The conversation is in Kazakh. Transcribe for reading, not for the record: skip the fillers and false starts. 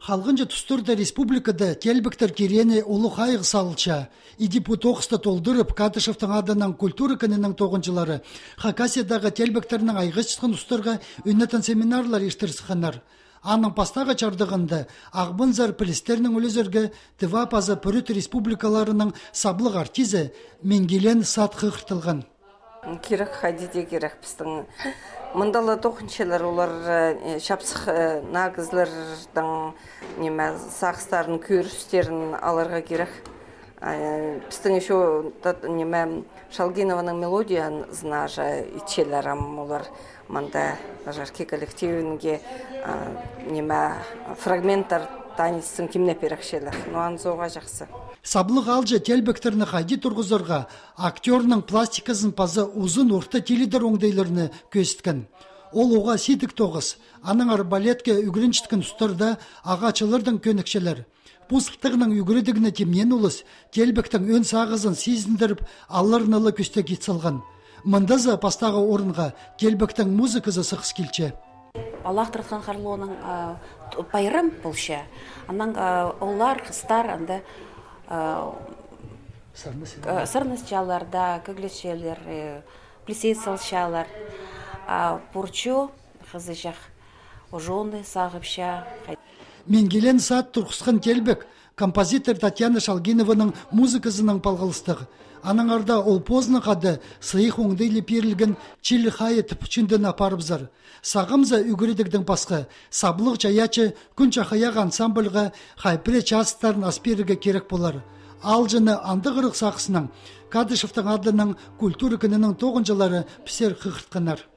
Халгынча тустурда республикада телбектер кирене улы хайгы салча. Идипу тоқысты толдырып, Кадышевтың адынан культура көнінің тоғынчылары Хакасиядағы телбектерінің айғычтығын ұстырға үннетін семинарлар ештірсіқанар. Аның пастағы чардығында Ағбынзар пілістерінің өлізерге тыва пазы пүріт республикаларының саблық артизі Менгелен сатқы қыртылған. Керек хадиде керек біздің мындалы тоқыншылар олар шапсық нағызлардың сақыстарын көрістерін аларға керек. Біздің еще Шалгинованың мелодиян знажа ичелерам олар мында жарки коллективінге фрагменттар таныстың кімне перекшелер. Нуан зоға жақсы. Саблық алжа телбектеріні қайди тұрғызырға актерінің пластикасын пазы ұзын орта теледер оңдайларыны көсткен. Ол оға ситік тоғыз, аның арбалетке үгіріншіткен ұстарда ағачылардың көнікшелер. Пұсықтығының үгірідігіні темнен ұлыс, телбектің өн сағызын сезіндіріп, алларынылы көсті кетсалған. Мындазы пастағы орынға телбектің музыкасы сықс келче. Аллах тұратқан қарлуының байрам болша. Анан олар, қыстар, анда сырнысчаларда, көглешелер, плесет салшалар, пурчу, қызыжақ, ожоны сағыпша. Менгелен саат тұрқысқан телбек, композитор Татьяна Шалгинованың музыкасының палғылыстығы. Аның арда ол позны қады сыйық оңдайлы перілген чилі хайы түпчіндін апарыбзар. Сағымза үгірідігдің басқы, саблық жаячы күн чахаяқ ансамблға хайпіре частарын асперіге керек болар. Ал жыны андығырық сақысының, Кадышевтың адының культура күнінің тоғынжылары пісер қықыртқанар.